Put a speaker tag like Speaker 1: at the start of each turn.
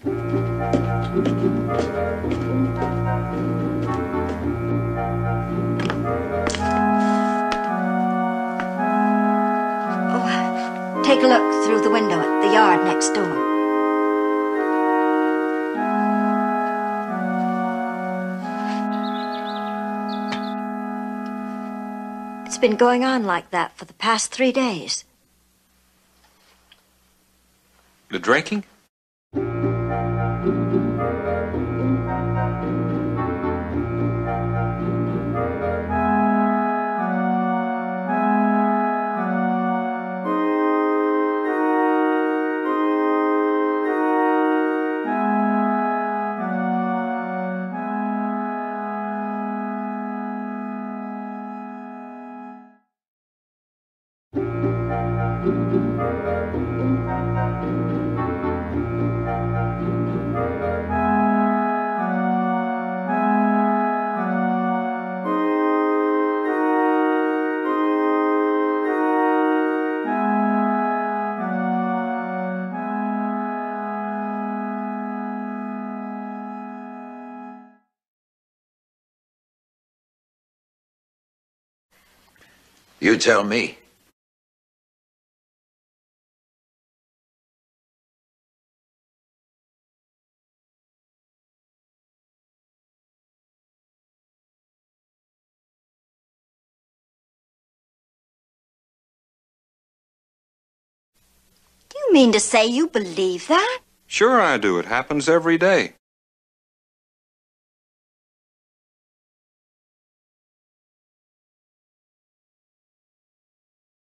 Speaker 1: Oh, take a look through the window at the yard next door. It's been going on like that for the past 3 days.
Speaker 2: The drinking?
Speaker 3: You tell me.
Speaker 1: Do you mean to say you believe that?
Speaker 2: Sure I do. It happens every day.